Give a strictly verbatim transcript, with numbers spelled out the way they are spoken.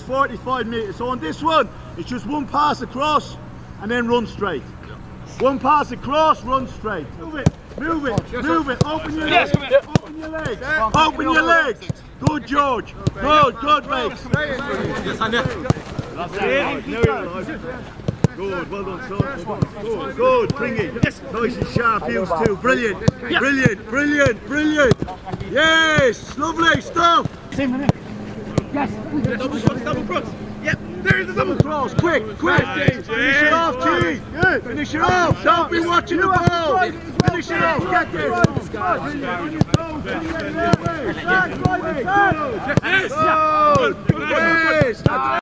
forty-five metres. So on this one, it's just one pass across and then run straight. One pass across, run straight. Move it, move it, move it. Open your legs, open your legs, open your legs. Good, George. Good, good, mate. That's it. Good, well done, son. Good, good, bring it. Yes. Nice and sharp heels too. Brilliant, brilliant, brilliant, brilliant. Yes, lovely stuff. Yes. Double cross, double cross. Yep, there's the double cross. Quick, quick. Finish it off, T. Finish it off. Don't be watching the ball. Finish it off. Get this. Yes. Yes.